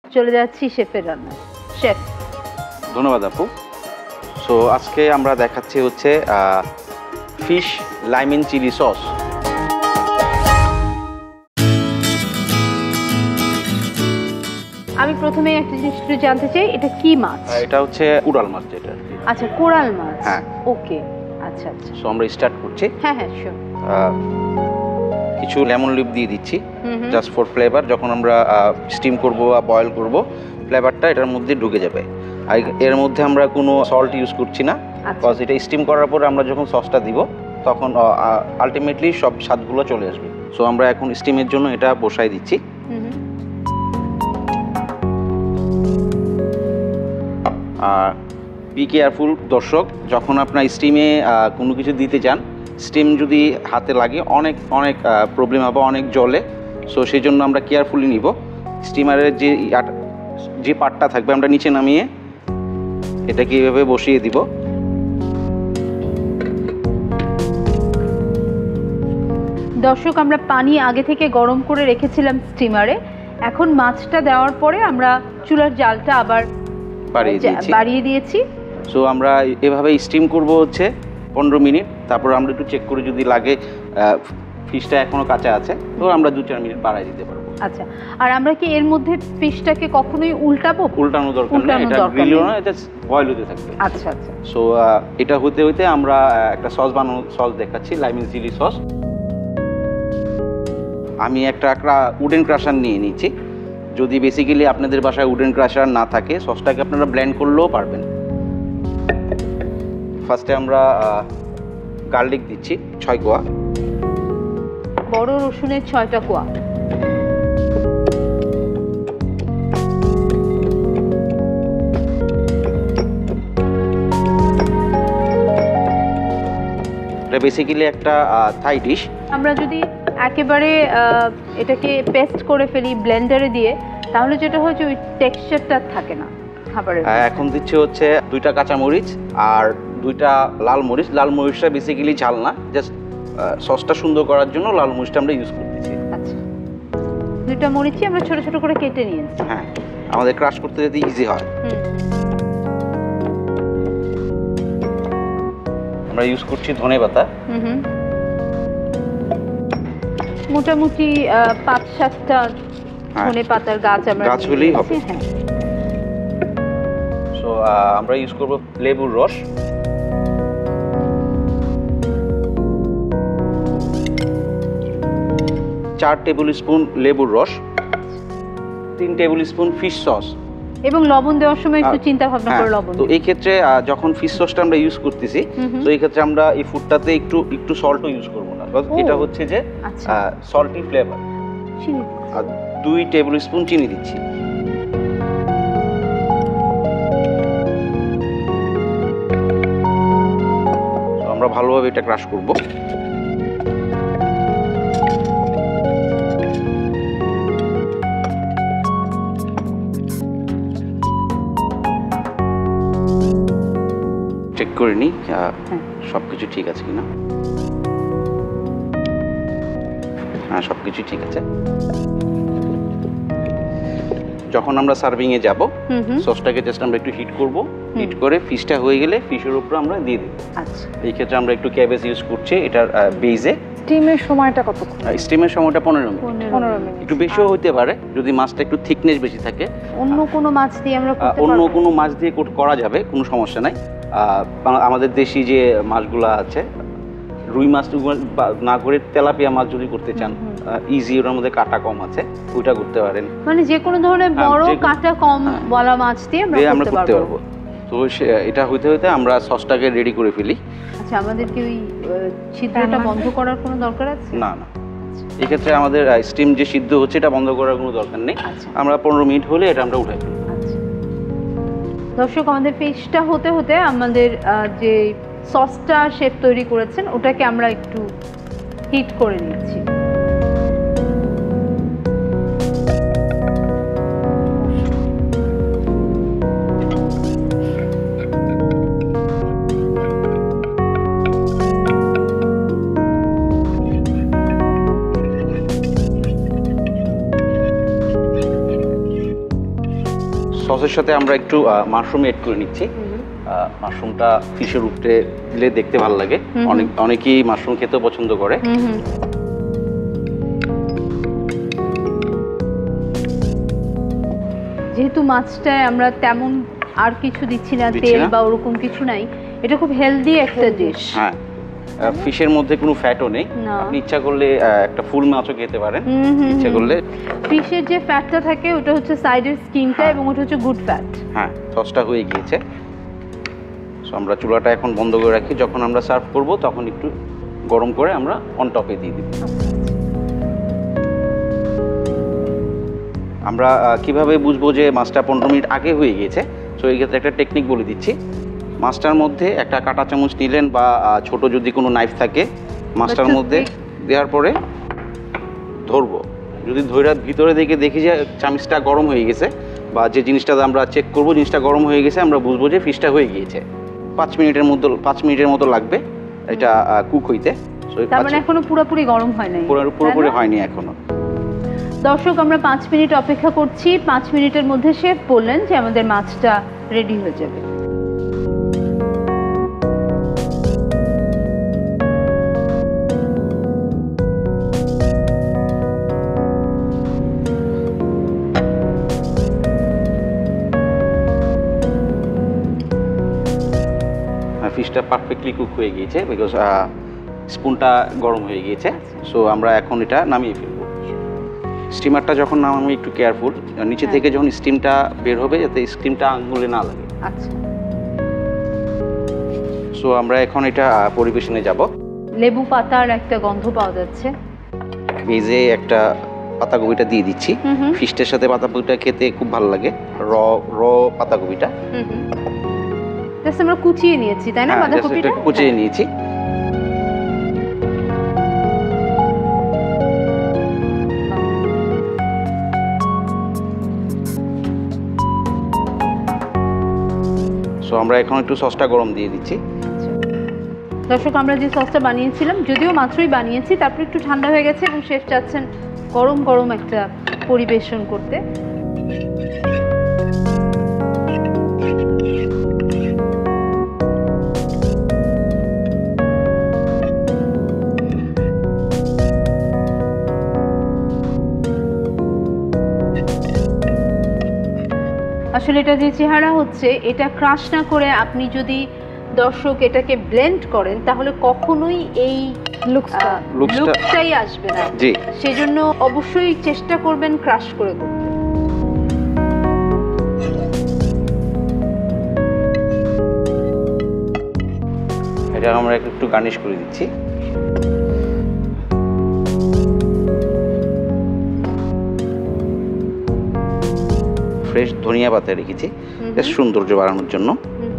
চলে যাচ্ছি শেফের রান্না। শেফ, ধন্যবাদ আপু। সো আজকে আমরা দেখাচ্ছি হচ্ছে ফিশ লাইম চিলি সস। আমি প্রথমে একটা জিনিস একটু জানতে চাই, এটা কি মাছ? এটা হচ্ছে কোরাল মাছ যেটা। আচ্ছা, কোরাল মাছ। হ্যাঁ। ওকে, আচ্ছা আচ্ছা। সো আমরা স্টার্ট করছি। হ্যাঁ হ্যাঁ, শিওর। কিছু লেমন লিভ দিয়ে দিচ্ছি জাস্ট ফর ফ্লেভার। যখন আমরা স্টিম করব বা বয়েল করব, ফ্লেভারটা এটার মধ্যে ঢুকে যাবে। আর এর মধ্যে আমরা কোনো সল্ট ইউজ করছি না, বিকজ এটা স্টিম করার পর আমরা যখন সসটা দিব তখন আলটিমেটলি সব স্বাদগুলো চলে আসবে। সো আমরা এখন স্টিমের জন্য এটা বসাই দিচ্ছি। আর বি কেয়ারফুল দর্শক, যখন আপনার স্টিমে কোনো কিছু দিতে চান, স্টিম যদি হাতে লাগে অনেক অনেক প্রবলেম হবে, অনেক জলে। সো সেই জন্য আমরা কেয়ারফুলি নিব। স্টিমারের যে পার্টটা থাকবে আমরা নিচে নামিয়ে এটাকে এইভাবে বসিয়ে দিব। দর্শক, আমরা পানি আগে থেকে গরম করে রেখেছিলাম স্টিমারে। এখন মাছটা দেওয়ার পরে আমরা চুলার জালটা আবার বাড়িয়ে দিয়েছি। সো আমরা এভাবে স্টিম করব হচ্ছে 15 মিনিট। তারপর আমরা একটু চেক করে যদি লাগে ফিশটা এখনো কাঁচা আছে তো আমরা 2-4 মিনিট বাড়াই দিতে পারবো। আচ্ছা, আর আমরা কি এর মধ্যে ফিশটাকে কখনোই উল্টাবো? উল্টানো দরকার নেই, এটা গ্রিলও না, এটা বয়েল হতে থাকবে। আচ্ছা আচ্ছা। সো এটা হতে হতে আমরা একটা সস দেখাচ্ছি, লাইম চিলি সস। আমি একটা উডেন ক্রাশার নিয়ে নিচ্ছি। যদি বেসিক্যালি আপনাদের বাসায় উডেন ক্রাশার না থাকে, সসটাকে আপনারা ব্লেন্ড করলেও পারবেন। ফার্স্টে আমরা গার্লিক দিচ্ছি 6 কোয়া। বড় রসুনের 6টা কোয়া। এটা বেসিক্যালি একটা থাই ডিশ। আমরা যদি একেবারে এটাকে পেস্ট করে ফেলি ব্লেন্ডারে দিয়ে, তাহলে যেটা হয় যে ওই টেক্সচারটা থাকে না খাবারের। এখন দিচ্ছি হচ্ছে 2টা কাঁচামরিচ আর 2টা লাল মরিচ। লাল মরিচটা বেসিক্যালি ঝাল না, জাস্ট সসটা সুন্দর করার জন্য লাল মরিচটা আমরা ইউজ করতেছি। আচ্ছা, 2টা মরিচই আমরা ছোট ছোট করে কেটে নিয়েছি। হ্যাঁ, আমাদের ক্রাশ করতে যদি ইজি হয়। আমরা ইউজ করছি ধনেপাতা। মোটামুটি 5-7টা ধনেপাতার গাছ হলেই হবে। সো আমরা ইউজ করব লেবুর রস। 4 টেবিল স্পুন লেবুর রস, 3 টেবিল স্পুন ফিশ সস। এবং লবণ দেওয়ার সময় একটু চিন্তা ভাবনা করে লবণ। তো এই ক্ষেত্রে যখন ফিশ সসটা আমরা ইউজ করতেছি, তো এই ক্ষেত্রে আমরা এই ফুডটাতে একটু সল্টও ইউজ করব না, কারণ এটা হচ্ছে যে সল্টি ফ্লেভার। আর 2 টেবিল স্পুন চিনি দিচ্ছি। আমরা ভালোভাবে এটা ক্রাশ করব। চেক করে নিই সবকিছু ঠিক আছে কিনা। হ্যাঁ, সবকিছু ঠিক আছে। যখন আমরা সার্ভিং এ যাব, সসটাকে জাস্ট আমরা একটু হিট করব। হিট করে ফিশটা হয়ে গেলে ফিশের উপর আমরা দিয়ে দেব। আচ্ছা, এই ক্ষেত্রে আমরা একটু ক্যাবেজ ইউজ করছি এটার বেজে। স্টিমের সময়টা কতক্ষণ? স্টিমের সময়টা 15 মিনিট। একটু বেশিও হতে পারে যদি মাছটা একটু থিকনেস বেশি থাকে। অন্য কোনো মাছ দিয়ে আমরা করতে পারবো? অন্য কোনো মাছ দিয়ে করা যাবে, কোনো সমস্যা নাই। আমাদের দেশি যে মাছগুলো আছে, রুই মাছ না করে তেলাপিয়া মাছ যদি করতে চান, ইজি, ওর মধ্যে কাটা কম আছে, ওইটা করতে পারেন। মানে যে কোনো ধরনের বড় কাটা কম বলা মাছ দিয়ে আমরা করতে পারবো। তো এটা হইতে হইতে আমরা সসটাকে রেডি করে ফেলি। আচ্ছা, আমাদের কি ওই ছিদ্রটা বন্ধ করার কোনো দরকার আছে? না না, এই ক্ষেত্রে আমাদের স্টিম যে সিদ্ধ হচ্ছে এটা বন্ধ করার কোনো দরকার নেই। আমরা 15 মিনিট হলে এটা আমরা উঠাই ফেলি। দর্শক, আমাদের ফিশটা হতে হতে আমাদের যে সসটা শেফ তৈরি করেছেন ওটাকে আমরা একটু হিট করে নিচ্ছি। সসের সাথে আমরা একটু মাশরুম এড করে নিচ্ছি। মাশরুমটা ফিশের উপরে দিলে দেখতে ভালো লাগে, অনেকেই মাশরুম খেতেও পছন্দ করে। যেহেতু মাছটায় আমরা তেমন আর কিছু দিচ্ছি না, তেল বা ওরকম কিছু নাই, এটা খুব হেলদি একটা ডিশ। হ্যাঁ, ফিশের মধ্যে কোনো ফ্যাটও নেই, আপনি ইচ্ছা করলে একটা ফুল মাছও খেতে পারেন ইচ্ছা করলে। ফিশের যে ফ্যাটটা থাকে ওটা হচ্ছে সাইডের স্কিনটা, এবং ওটা হচ্ছে গুড ফ্যাট। হ্যাঁ, সসটা হয়ে গিয়েছে। সো আমরা চুলাটা এখন বন্ধ করে রাখি, যখন আমরা সার্ভ করব তখন একটু গরম করে আমরা অন টপে দিয়ে দিব। আমরা কিভাবে বুঝবো যে মাছটা 15 মিনিট আগে হয়ে গিয়েছে? সো এই ক্ষেত্রে একটা টেকনিক বলে দিচ্ছি। মাছটার মধ্যে একটা কাঁটা চামচ নিলেন বা ছোট যদি কোনো নাইফ থাকে মাছটার মধ্যে দেওয়ার পরে ধরবো, যদি ধরে ভিতরে দেখি যে চামচটা গরম হয়ে গেছে বা যে জিনিসটা আমরা চেক করবো জিনিসটা গরম হয়ে গেছে, আমরা বুঝবো যে ফিশটা হয়ে গিয়েছে। 5 মিনিটের মতো লাগবে এটা কুক হইতে। তার মানে এখনো পুরোপুরি গরম হয় নাই? পুরোপুরি হয়নি এখনো। দর্শক, আমরা 5 মিনিট অপেক্ষা করছি। 5 মিনিটের মধ্যে শেফ বললেন যে আমাদের মাছটা রেডি হয়ে যাবে। ফিশটা পারফেক্টলি কুক হয়ে গিয়েছে, বিকজ স্পুনটা গরম হয়ে গিয়েছে। সো আমরা এখন এটা নামিয়ে ফেলবো। স্টিমারটা যখন নামাবো একটু কেয়ারফুল, নিচে থেকে যখন স্টিমটা বের হবে যাতে স্টিমটা আঙুলে না লাগে। আচ্ছা, সো আমরা এখন এটা পরিবেশনে যাব। লেবু পাতার একটা গন্ধ পাওয়া যাচ্ছে। ভেজে একটা পাতাকপিটা দিয়ে দিচ্ছি। ফিশটার সাথে পাতাকপিটা খেতে খুব ভালো লাগে, র পাতাকপিটা। জাস্ট আমরা কুচিয়ে নিয়েছি, তাই না? বাঁধাকপিটা কুচিয়ে নিয়েছি। সো আমরা এখন একটু সসটা গরম দিয়ে দিচ্ছি। দর্শক, আমরা যে সসটা বানিয়েছিলাম, যদিও মাত্রই বানিয়েছি, তারপর একটু ঠান্ডা হয়ে গেছে এবং শেফ চাচ্ছেন গরম গরম একটা পরিবেশন করতে। আসলে এটা যে চেহারা হচ্ছে, এটা ক্রাশ না করে আপনি যদি দর্শক এটাকে ব্লেন্ড করেন তাহলে কখনোই এই লুকটাই আসবে না। সেজন্য অবশ্যই চেষ্টা করবেন ক্রাশ করে করতে। এটা আমরা একটু গার্নিশ করে দিচ্ছি। ফ্রেশ ধনিয়া পাতা রেখেছি বেশ সৌন্দর্য বাড়ানোর জন্য।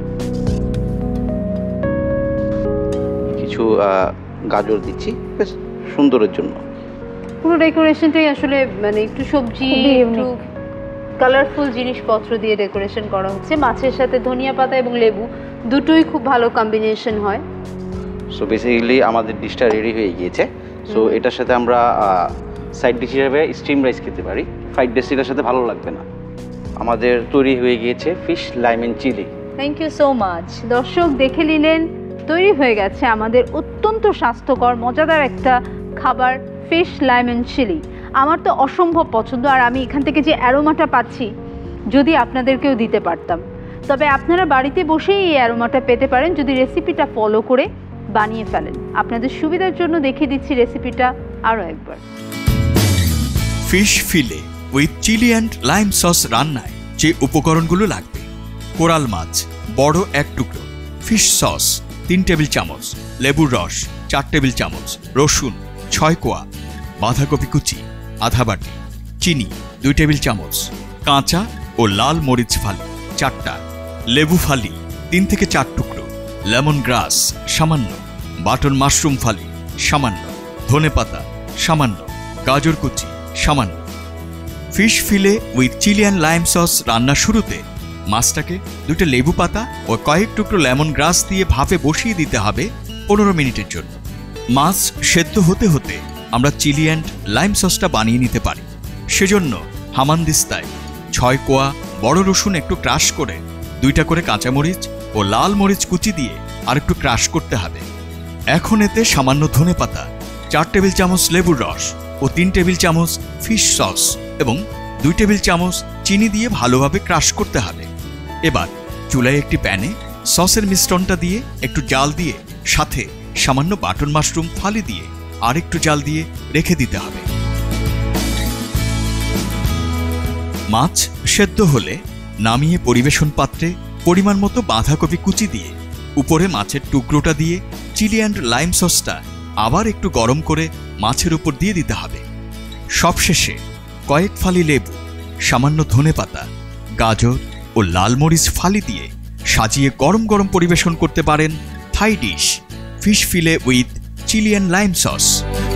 কিছু গাজর দিচ্ছি বেশ সুন্দরের জন্য। পুরো ডেকোরেশনটাই আসলে মানে একটু সবজি, একটু কালারফুল জিনিসপত্র দিয়ে ডেকোরেশন করা হচ্ছে। মাছের সাথে ধনিয়া পাতা এবং লেবু দুটোই খুব ভালো কম্বিনেশন হয়। সো বেসিক্যালি আমাদের ডিশটা রেডি হয়ে গিয়েছে। সো এটার সাথে আমরা সাইড ডিশ হিসেবে স্টিম রাইস খেতে পারি। ফ্রাইড রাইস এটার সাথে ভালো লাগবে না। আমাদের তৈরি হয়ে গিয়েছে fish lime and chilli. Thank you so much. দর্শক দেখে নিলেন, তৈরি হয়ে গেছে আমাদের অত্যন্ত স্বাস্থ্যকর মজাদার একটা খাবার, ফিশ লাইম এন্ড চিলি। আমার তো অসম্ভব পছন্দ, আর আমি এখান থেকে যে অ্যারোমাটা পাচ্ছি যদি আপনাদেরকেও দিতে পারতাম। তবে আপনারা বাড়িতে বসেই এই অ্যারোমাটা পেতে পারেন যদি রেসিপিটা ফলো করে বানিয়ে ফেলেন। আপনাদের সুবিধার জন্য দেখিয়ে দিচ্ছি রেসিপিটা আরও একবার। Fish fillet with chilli and lime sauce রান্নায় যে উপকরণগুলো লাগবে: কোরাল মাছ বড় 1 টুকরো, ফিশ সস 3 টেবিল চামচ, লেবুর রস 4 টেবিল চামচ, রসুন 6 কোয়া, বাঁধাকপি কুচি আধা বাটি, চিনি 2 টেবিল চামচ, কাঁচা ও লাল মরিচ ফালি 4টা, লেবু ফালি 3 থেকে 4 টুকরো, লেমন গ্রাস সামান্য, বাটন মাশরুম ফালি সামান্য, ধনেপাতা সামান্য, গাজর কুচি সামান্য। Fish fillet with chilli and lime sauce রান্নার শুরুতে মাছটাকে 2টা লেবু পাতা ও কয়েক টুকরো লেমন গ্রাস দিয়ে ভাপে বসিয়ে দিতে হবে 15 মিনিটের জন্য। মাছ সেদ্ধ হতে হতে আমরা চিলি অ্যান্ড লাইম সসটা বানিয়ে নিতে পারি। সেজন্য হামানদিস্তায় 6 কোয়া বড় রসুন একটু ক্রাশ করে 2টা করে কাঁচামরিচ ও লাল মরিচ কুচি দিয়ে আর একটু ক্রাশ করতে হবে। এখন এতে সামান্য ধনেপাতা, 4 টেবিল চামচ লেবুর রস ও 3 টেবিল চামচ ফিশ সস এবং 2 টেবিল চামচ চিনি দিয়ে ভালোভাবে ক্রাশ করতে হবে। এবার চুলায় একটি প্যানে সসের মিশ্রণটা দিয়ে একটু জাল দিয়ে সাথে সামান্য বাটন মাশরুম ফালি দিয়ে আর একটু জাল দিয়ে রেখে দিতে হবে। মাছ সেদ্ধ হলে নামিয়ে পরিবেশন পাত্রে পরিমাণ মতো বাঁধাকপি কুচি দিয়ে উপরে মাছের টুকরোটা দিয়ে চিলি অ্যান্ড লাইম সসটা আবার একটু গরম করে মাছের উপর দিয়ে দিতে হবে। সবশেষে কয়েক ফালি লেবু, সামান্য ধনেপাতা, গাজর ও লাল মরিচ ফালি দিয়ে সাজিয়ে গরম গরম পরিবেশন করতে পারেন Thai dish fish fillet with chilli and lime sauce.